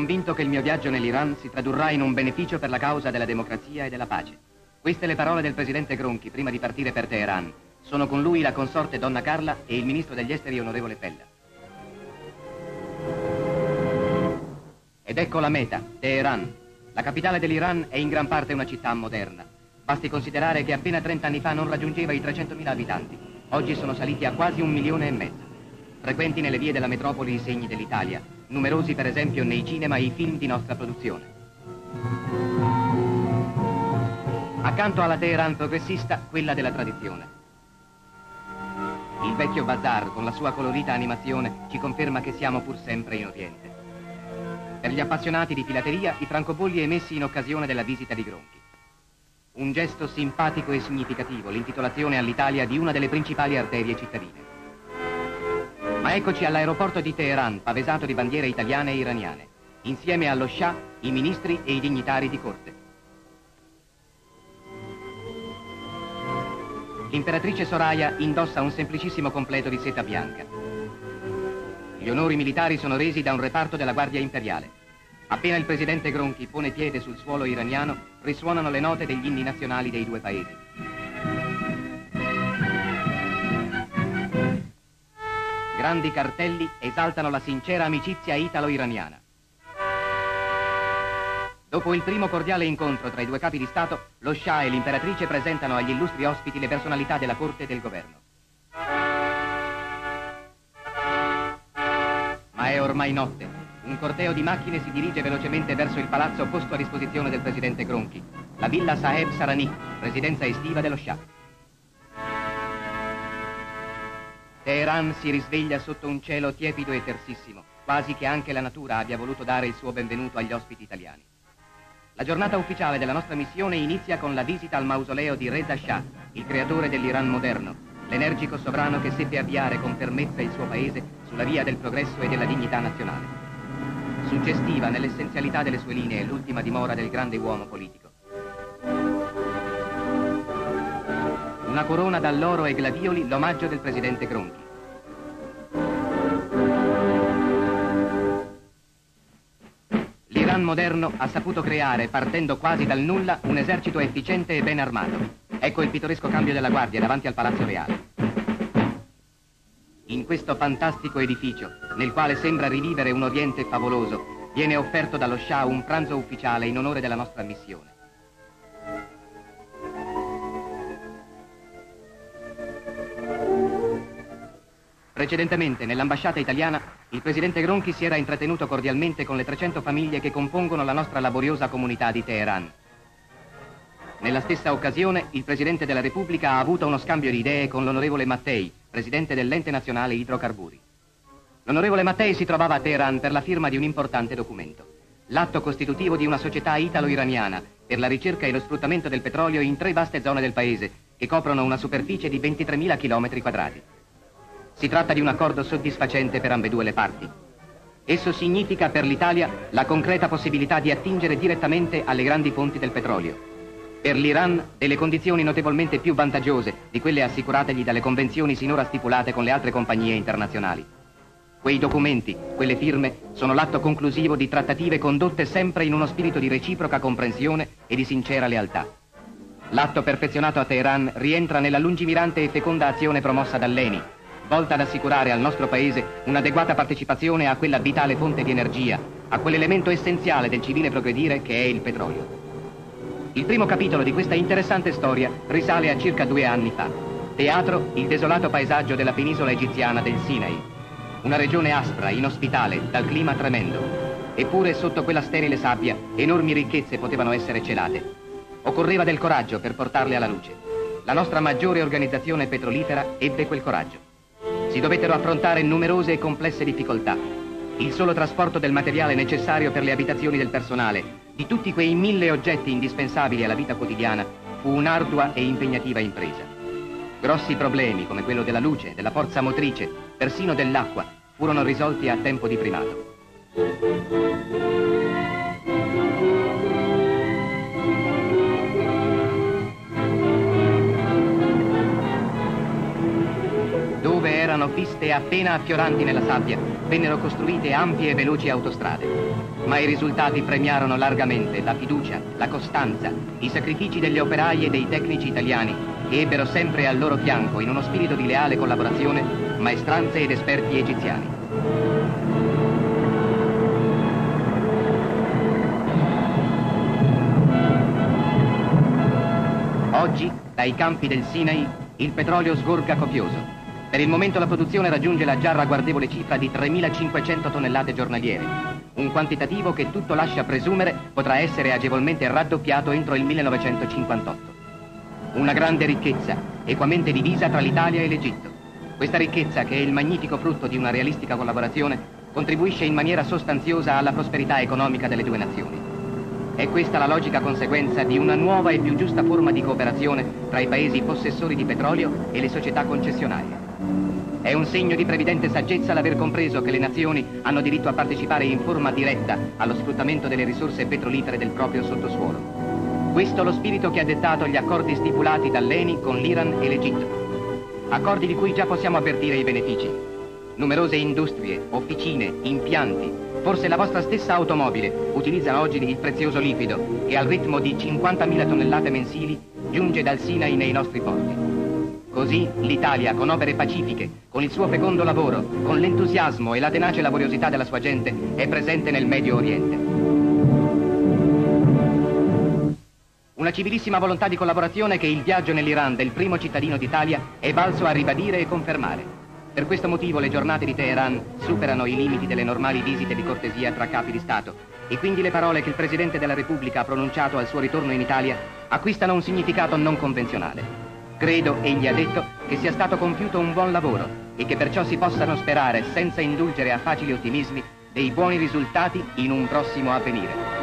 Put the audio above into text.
convinto che il mio viaggio nell'Iran si tradurrà in un beneficio per la causa della democrazia e della pace. Queste le parole del presidente Gronchi prima di partire per Teheran. Sono con lui la consorte Donna Carla e il ministro degli esteri onorevole Pella. Ed ecco la meta, Teheran. La capitale dell'Iran è in gran parte una città moderna. Basti considerare che appena 30 anni fa non raggiungeva i 300.000 abitanti. Oggi sono saliti a quasi 1,5 milioni. Frequenti nelle vie della metropoli i segni dell'Italia. Numerosi per esempio nei cinema i film di nostra produzione. Accanto alla Teheran progressista, quella della tradizione. Il vecchio bazar, con la sua colorita animazione, ci conferma che siamo pur sempre in Oriente. Per gli appassionati di filateria, i francobolli emessi in occasione della visita di Gronchi. Un gesto simpatico e significativo, l'intitolazione all'Italia di una delle principali arterie cittadine. Ma eccoci all'aeroporto di Teheran, pavesato di bandiere italiane e iraniane, insieme allo Shah, i ministri e i dignitari di corte. L'imperatrice Soraya indossa un semplicissimo completo di seta bianca. Gli onori militari sono resi da un reparto della Guardia Imperiale. Appena il presidente Gronchi pone piede sul suolo iraniano, risuonano le note degli inni nazionali dei due paesi. Grandi cartelli esaltano la sincera amicizia italo-iraniana. Dopo il primo cordiale incontro tra i due capi di Stato, lo Shah e l'imperatrice presentano agli illustri ospiti le personalità della corte e del governo. Ma è ormai notte. Un corteo di macchine si dirige velocemente verso il palazzo posto a disposizione del presidente Gronchi, la Villa Saheb Sarani, residenza estiva dello Shah. Teheran si risveglia sotto un cielo tiepido e tersissimo, quasi che anche la natura abbia voluto dare il suo benvenuto agli ospiti italiani. La giornata ufficiale della nostra missione inizia con la visita al mausoleo di Reza Shah, il creatore dell'Iran moderno, l'energico sovrano che seppe avviare con fermezza il suo paese sulla via del progresso e della dignità nazionale. Suggestiva nell'essenzialità delle sue linee l'ultima dimora del grande uomo politico. Una corona d'alloro e gladioli, l'omaggio del presidente Gronchi. L'Iran moderno ha saputo creare, partendo quasi dal nulla, un esercito efficiente e ben armato. Ecco il pittoresco cambio della guardia davanti al Palazzo Reale. In questo fantastico edificio, nel quale sembra rivivere un Oriente favoloso, viene offerto dallo Shah un pranzo ufficiale in onore della nostra missione. Precedentemente, nell'ambasciata italiana, il presidente Gronchi si era intrattenuto cordialmente con le 300 famiglie che compongono la nostra laboriosa comunità di Teheran. Nella stessa occasione, il presidente della Repubblica ha avuto uno scambio di idee con l'onorevole Mattei, presidente dell'Ente Nazionale Idrocarburi. L'onorevole Mattei si trovava a Teheran per la firma di un importante documento, l'atto costitutivo di una società italo-iraniana per la ricerca e lo sfruttamento del petrolio in 3 vaste zone del paese, che coprono una superficie di 23.000 chilometri quadrati. Si tratta di un accordo soddisfacente per ambedue le parti. Esso significa per l'Italia la concreta possibilità di attingere direttamente alle grandi fonti del petrolio. Per l'Iran delle condizioni notevolmente più vantaggiose di quelle assicurategli dalle convenzioni sinora stipulate con le altre compagnie internazionali. Quei documenti, quelle firme, sono l'atto conclusivo di trattative condotte sempre in uno spirito di reciproca comprensione e di sincera lealtà. L'atto perfezionato a Teheran rientra nella lungimirante e feconda azione promossa dall'ENI, volta ad assicurare al nostro paese un'adeguata partecipazione a quella vitale fonte di energia, a quell'elemento essenziale del civile progredire che è il petrolio. Il primo capitolo di questa interessante storia risale a circa 2 anni fa. Teatro, il desolato paesaggio della penisola egiziana del Sinai. Una regione aspra, inospitale, dal clima tremendo. Eppure sotto quella sterile sabbia enormi ricchezze potevano essere celate. Occorreva del coraggio per portarle alla luce. La nostra maggiore organizzazione petrolifera ebbe quel coraggio. Si dovettero affrontare numerose e complesse difficoltà. Il solo trasporto del materiale necessario per le abitazioni del personale, di tutti quei 1000 oggetti indispensabili alla vita quotidiana, fu un'ardua e impegnativa impresa. Grossi problemi come quello della luce, della forza motrice, persino dell'acqua, furono risolti a tempo di primato. erano piste appena affioranti nella sabbia, vennero costruite ampie e veloci autostrade. Ma i risultati premiarono largamente la fiducia, la costanza, i sacrifici degli operai e dei tecnici italiani, che ebbero sempre al loro fianco, in uno spirito di leale collaborazione, maestranze ed esperti egiziani. Oggi, dai campi del Sinai, il petrolio sgorga copioso. Per il momento la produzione raggiunge la già ragguardevole cifra di 3.500 tonnellate giornaliere, un quantitativo che tutto lascia presumere potrà essere agevolmente raddoppiato entro il 1958. Una grande ricchezza, equamente divisa tra l'Italia e l'Egitto. Questa ricchezza, che è il magnifico frutto di una realistica collaborazione, contribuisce in maniera sostanziosa alla prosperità economica delle due nazioni. È questa la logica conseguenza di una nuova e più giusta forma di cooperazione tra i paesi possessori di petrolio e le società concessionarie. È un segno di previdente saggezza l'aver compreso che le nazioni hanno diritto a partecipare in forma diretta allo sfruttamento delle risorse petrolifere del proprio sottosuolo. Questo è lo spirito che ha dettato gli accordi stipulati dall'ENI con l'Iran e l'Egitto. Accordi di cui già possiamo avvertire i benefici. Numerose industrie, officine, impianti, forse la vostra stessa automobile utilizzano oggi il prezioso liquido che al ritmo di 50.000 tonnellate mensili giunge dal Sinai nei nostri porti. Così l'Italia, con opere pacifiche, con il suo fecondo lavoro, con l'entusiasmo e la tenace laboriosità della sua gente, è presente nel Medio Oriente. Una civilissima volontà di collaborazione che il viaggio nell'Iran del primo cittadino d'Italia è valso a ribadire e confermare. Per questo motivo le giornate di Teheran superano i limiti delle normali visite di cortesia tra capi di Stato e quindi le parole che il Presidente della Repubblica ha pronunciato al suo ritorno in Italia acquistano un significato non convenzionale. Credo, egli ha detto, che sia stato compiuto un buon lavoro e che perciò si possano sperare, senza indulgere a facili ottimismi, dei buoni risultati in un prossimo avvenire.